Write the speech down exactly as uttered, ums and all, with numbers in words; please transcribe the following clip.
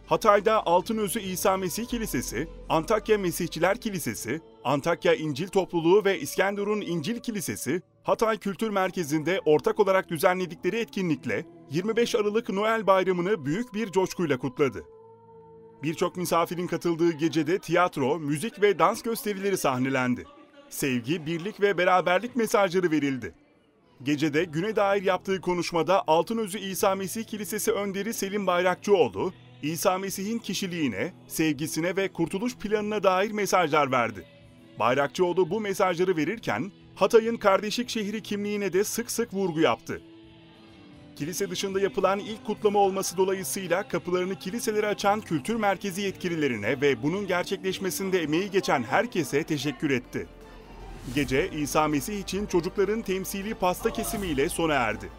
Hatay'da Altınözü İsa Mesih Kilisesi, Antakya Mesihçiler Kilisesi, Antakya İncil Topluluğu ve İskenderun İncil Kilisesi, Hatay Kültür Merkezi'nde ortak olarak düzenledikleri etkinlikle yirmi beş Aralık Noel Bayramı'nı büyük bir coşkuyla kutladı. Birçok misafirin katıldığı gecede tiyatro, müzik ve dans gösterileri sahnelendi. Sevgi, birlik ve beraberlik mesajları verildi. Gecede güne dair yaptığı konuşmada Altınözü İsa Mesih Kilisesi önderi Selim Bayrakçıoğlu, İsa Mesih'in kişiliğine, sevgisine ve kurtuluş planına dair mesajlar verdi. Bayrakçıoğlu bu mesajları verirken, Hatay'ın kardeşlik şehri kimliğine de sık sık vurgu yaptı. Kilise dışında yapılan ilk kutlama olması dolayısıyla kapılarını kiliselere açan kültür merkezi yetkililerine ve bunun gerçekleşmesinde emeği geçen herkese teşekkür etti. Gece İsa Mesih için çocukların temsili pasta kesimiyle sona erdi.